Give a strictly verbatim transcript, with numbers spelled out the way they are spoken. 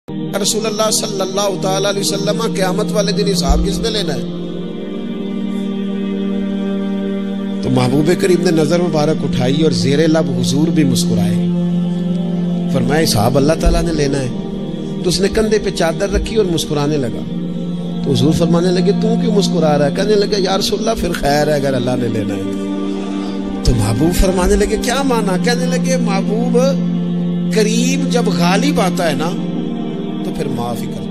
रसूलुल्लाह सल्लल्लाहु तआला अलैहि वसल्लम क़यामत वाले दिन हिसाब किसने लेना है? तो महबूब करीम ने नजर मुबारक उठाई और ज़ेरे लब हुजूर भी मुस्कुराए। फरमाया हिसाब अल्लाह ताला ने लेना है। तो उसने कंधे पे चादर रखी और मुस्कुराने लगा। तो हुजूर फरमाने लगे तू क्यों मुस्कुरा रहा है? कहने लगे या रसूलल्लाह फिर खैर है अगर अल्लाह ने लेना है। तो महबूब फरमाने लगे क्या माना? कहने लगे महबूब करीब जब गालिब आता है ना तो फिर माफ ही कर